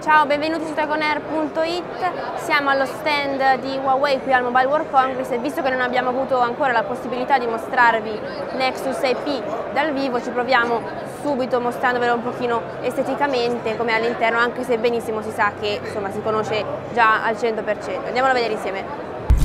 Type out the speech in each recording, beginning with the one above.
Ciao, benvenuti su Dragonair.it. Siamo allo stand di Huawei qui al Mobile World Congress e visto che non abbiamo avuto ancora la possibilità di mostrarvi Nexus 6P dal vivo, ci proviamo subito mostrandovelo un pochino esteticamente come all'interno, anche se benissimo si sa che insomma si conosce già al 100%. Andiamolo a vedere insieme.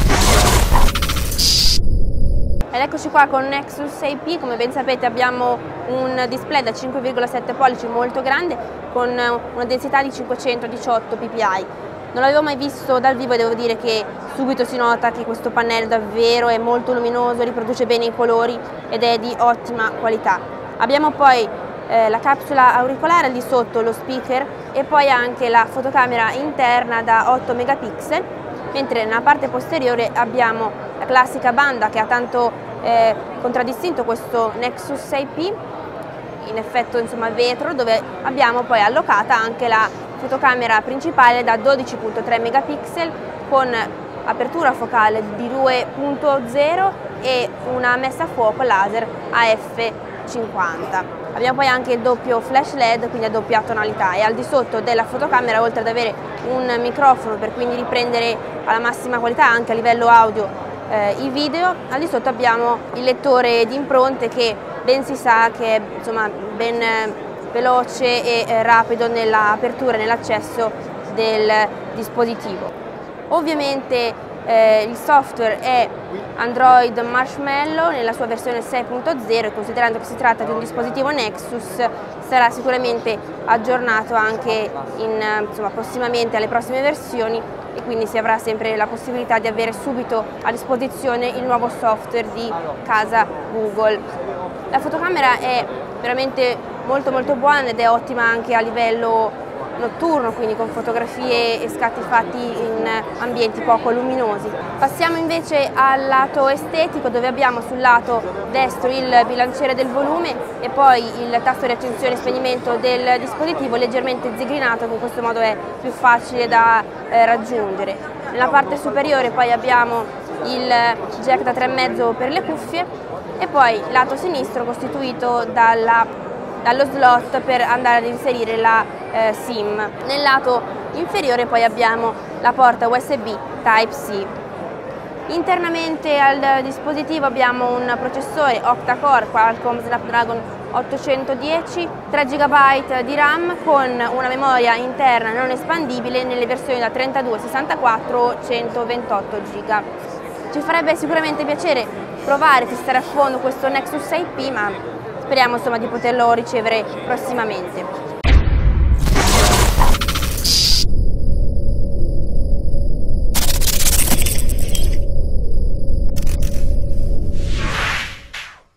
Ed eccoci qua con Nexus 6P, come ben sapete abbiamo un display da 5,7 pollici molto grande con una densità di 518 ppi. Non l'avevo mai visto dal vivo e devo dire che subito si nota che questo pannello davvero è molto luminoso, riproduce bene i colori ed è di ottima qualità. Abbiamo poi la capsula auricolare, al di sotto lo speaker e poi anche la fotocamera interna da 8 megapixel, mentre nella parte posteriore abbiamo la classica banda che ha tanto contraddistinto questo Nexus 6P, in effetto insomma vetro, dove abbiamo poi allocata anche la fotocamera principale da 12,3 megapixel con apertura focale di 2.0 e una messa a fuoco laser AF50. Abbiamo poi anche il doppio flash LED, quindi a doppia tonalità, e al di sotto della fotocamera, oltre ad avere un microfono per quindi riprendere alla massima qualità anche a livello audio i video, al di sotto abbiamo il lettore di impronte che ben si sa che è insomma ben veloce e rapido nell'apertura e nell'accesso del dispositivo. Ovviamente il software è Android Marshmallow nella sua versione 6.0 e considerando che si tratta di un dispositivo Nexus sarà sicuramente aggiornato anche prossimamente alle prossime versioni e quindi si avrà sempre la possibilità di avere subito a disposizione il nuovo software di casa Google. La fotocamera è veramente molto buona ed è ottima anche a livello notturno, quindi con fotografie e scatti fatti in ambienti poco luminosi. Passiamo invece al lato estetico, dove abbiamo sul lato destro il bilanciere del volume e poi il tasto di accensione e spegnimento del dispositivo leggermente zigrinato, che in questo modo è più facile da raggiungere. Nella parte superiore poi abbiamo il jack da 3,5 per le cuffie e poi lato sinistro costituito dallo slot per andare ad inserire la SIM. Nel lato inferiore poi abbiamo la porta USB Type-C. Internamente al dispositivo abbiamo un processore octa-core Qualcomm Snapdragon 810, 3 GB di RAM con una memoria interna non espandibile nelle versioni da 32, 64 o 128 GB. Ci farebbe sicuramente piacere provare e testare a fondo questo Nexus 6P, ma speriamo insomma di poterlo ricevere prossimamente.